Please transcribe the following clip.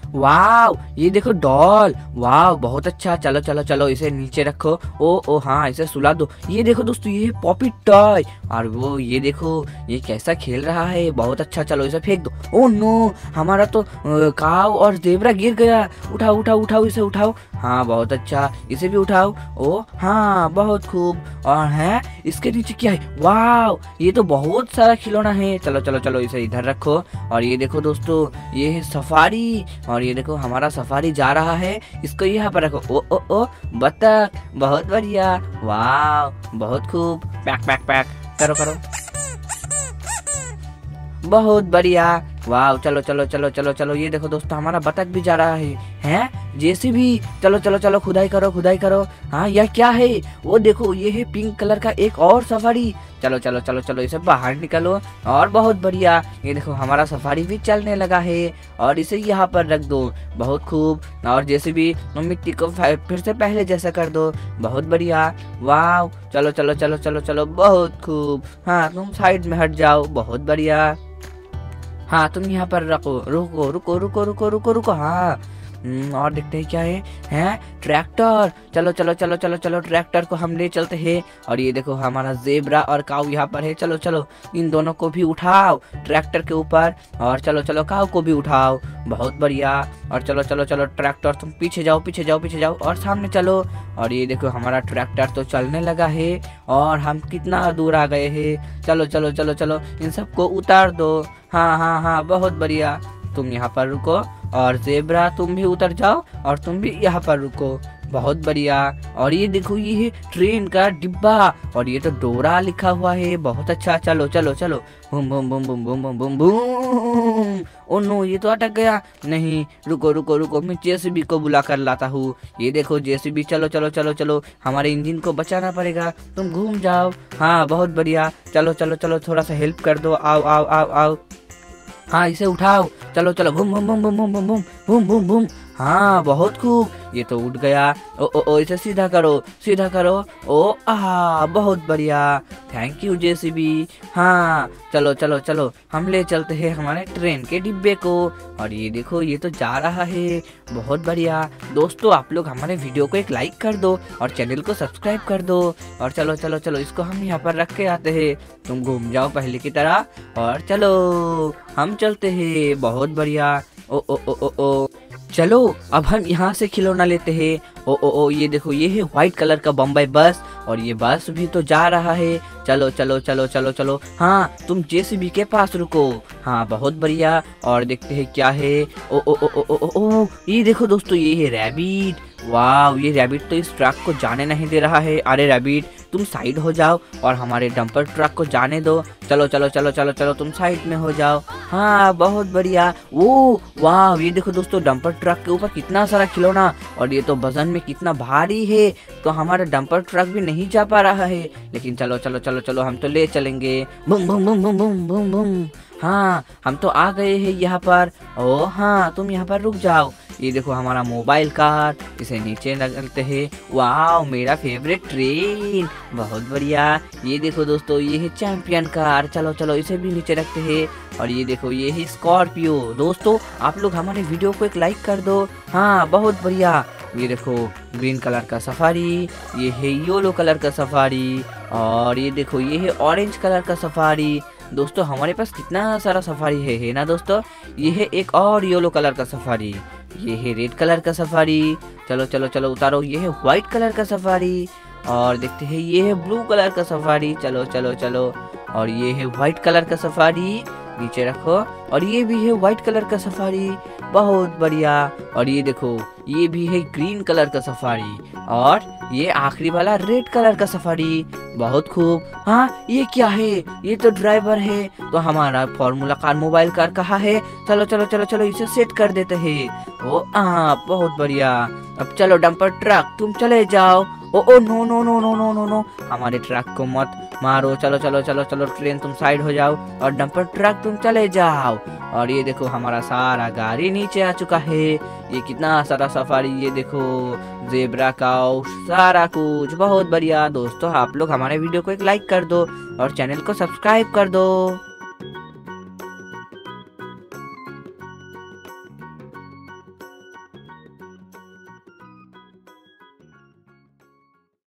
वाव, ये देखो डॉल। वाव, बहुत अच्छा। चलो चलो चलो, इसे नीचे रखो। ओ हाँ, इसे सुला दो। ये देखो दोस्तों, ये पॉपी टॉय। और वो ये देखो, ये कैसा खेल रहा है, बहुत अच्छा। चलो इसे फेंक दो। ओ नो, हमारा तो काव और जेब्रा गिर गया। उठाओ उठाओ उठाओ, इसे उठाओ। हाँ, बहुत अच्छा, इसे भी उठाओ। ओ हाँ, बहुत खूब। और है, इसके नीचे क्या है? वाव, ये तो बहुत सारा खिलौना है। चलो चलो चलो, इसे इधर रखो। और ये देखो दोस्तों, ये है सफारी। और ये देखो, हमारा सफारी जा रहा है। इसको यहाँ पर रखो। ओ बतख, बहुत बढ़िया। वाव, बहुत खूब। पैक पैक पैक करो करो, बहुत बढ़िया। वाह, चलो चलो चलो चलो चलो, ये देखो दोस्तों, हमारा बतख भी जा रहा है। हैं, जैसे भी। चलो चलो चलो, खुदाई करो खुदाई करो। हाँ, यह क्या है? वो देखो, ये है पिंक कलर का एक और सफारी। चलो चलो चलो चलो, इसे बाहर निकालो। और बहुत बढ़िया, ये देखो, हमारा सफारी भी चलने लगा है। और इसे यहाँ पर रख दो। बहुत खूब। और जैसे भी मिट्टी को फिर से पहले जैसा कर दो। बहुत बढ़िया। वाह, चलो चलो चलो चलो चलो, बहुत खूब। हाँ, तुम साइड में हट जाओ। बहुत बढ़िया। हाँ, तुम यहाँ पर रखो। रुको रुको रुको रुको रुको रुको। हाँ। और देखते हैं क्या है। हैं, ट्रैक्टर। चलो चलो चलो चलो चलो, ट्रैक्टर को हम ले चलते हैं। और ये देखो, हमारा जेब्रा और काऊ यहाँ पर है। चलो चलो, इन दोनों को भी उठाओ ट्रैक्टर के ऊपर। और चलो चलो, काऊ को भी उठाओ। बहुत बढ़िया। और चलो चलो चलो, ट्रैक्टर तुम पीछे जाओ पीछे जाओ पीछे जाओ, और सामने चलो। और ये देखो, हमारा ट्रैक्टर तो चलने लगा है। और हम कितना दूर आ गए हैं। चलो चलो चलो चलो, इन सबको उतार दो। हाँ हाँ हाँ, बहुत बढ़िया। तुम यहाँ पर रुको। और जेब्रा, तुम भी उतर जाओ। और तुम भी यहाँ पर रुको। बहुत बढ़िया। और ये देखो, ये है ट्रेन का डिब्बा। और ये तो डोरा लिखा हुआ है। बहुत अच्छा। चलो चलो चलो, boom boom boom boom boom boom boom boom. Oh no, ये तो अटक गया। नहीं, रुको रुको रुको, मैं जेसीबी को बुला कर लाता हूँ। ये देखो जेसीबी, चलो चलो चलो चलो, हमारे इंजन को बचाना पड़ेगा। तुम घूम जाओ। हाँ, बहुत बढ़िया। चलो चलो चलो, थोड़ा सा हेल्प कर दो। आओ आओ आओ आओ। हाँ, इसे उठाओ। चलो चलो, boom boom boom boom boom boom boom boom boom boom. हाँ, बहुत खूब। ये तो उठ गया। ओ, इसे सीधा करो सीधा करो। बहुत बढ़िया। Thank you JCB. हाँ, चलो चलो चलो, हम ले चलते हैं हमारे ट्रेन के डिब्बे को। और ये देखो, ये तो जा रहा है। बहुत बढ़िया। दोस्तों, आप लोग हमारे वीडियो को एक लाइक कर दो और चैनल को सब्सक्राइब कर दो। और चलो चलो चलो, इसको हम यहाँ पर रख के आते हैं। तुम घूम जाओ पहले की तरह। और चलो, हम चलते हैं। बहुत बढ़िया। ओ, चलो, अब हम यहाँ से खिलौना लेते हैं। ओ, ये देखो, ये है व्हाइट कलर का बम्बई बस। और ये बस भी तो जा रहा है। चलो चलो चलो चलो चलो। हाँ, तुम जेसीबी के पास रुको। हाँ, बहुत बढ़िया। और देखते हैं क्या है। ओ, ये देखो दोस्तों, ये है रैबिट। वाह, ये रैबिट तो इस ट्रक को जाने नहीं दे रहा है। अरे रैबिट, तुम साइड हो जाओ और हमारे डंपर ट्रक को जाने दो। चलो चलो चलो चलो चलो, तुम साइड में हो जाओ। हाँ, बहुत बढ़िया। ओ वाह, ये देखो दोस्तों, डंपर ट्रक के ऊपर कितना सारा खिलौना। और ये तो वजन में कितना भारी है, तो हमारा डंपर ट्रक भी नहीं जा पा रहा है। लेकिन चलो चलो चलो चलो, हम तो ले चलेंगे। Boom boom boom boom boom boom boom. हाँ, हम तो आ गए हैं यहाँ पर। ओ हाँ, तुम यहाँ पर रुक जाओ। ये देखो, हमारा मोबाइल कार, इसे नीचे रखते हैं। वाह, मेरा फेवरेट ट्रेन। बहुत बढ़िया। ये देखो दोस्तों, ये है चैंपियन कार। चलो चलो, इसे भी नीचे रखते हैं। और ये देखो, ये है स्कॉर्पियो। दोस्तों, आप लोग हमारे वीडियो को एक लाइक कर दो। हाँ, बहुत बढ़िया। ये देखो, ग्रीन कलर का सफारी। ये है येलो कलर का सफारी। और ये देखो, ये है ऑरेंज कलर का सफारी। दोस्तों, हमारे पास कितना सारा सफारी है ना दोस्तों। ये है एक और येलो कलर का सफारी। ये है रेड कलर का सफारी। चलो चलो चलो, उतारो। ये है व्हाइट कलर का सफारी। और देखते हैं, ये है ब्लू कलर का सफारी। चलो चलो चलो। और ये है व्हाइट कलर का सफारी। नीचे रखो। और ये भी है व्हाइट कलर का सफारी। बहुत बढ़िया। और ये देखो, ये भी है ग्रीन कलर का सफारी। और ये आखिरी वाला रेड कलर का सफारी। बहुत खूब। हाँ, ये क्या है? ये तो ड्राइवर है। तो हमारा फॉर्मूला कार, मोबाइल कार कहाँ है? चलो चलो चलो चलो, इसे सेट कर देते हैं। बहुत बढ़िया। अब चलो डंपर ट्रक, तुम चले जाओ। Oh no no no no no no no, हमारे ट्रक को मत मारो। चलो चलो चलो चलो, ट्रेन तुम साइड हो जाओ और डंपर ट्रक तुम चले जाओ। और ये देखो, हमारा सारा गाड़ी नीचे आ चुका है। ये कितना सारा सफारी, ये देखो, जेब्रा का सारा कुछ। बहुत बढ़िया। दोस्तों, आप लोग हमारे वीडियो को एक लाइक कर दो और चैनल को सब्सक्राइब कर दो।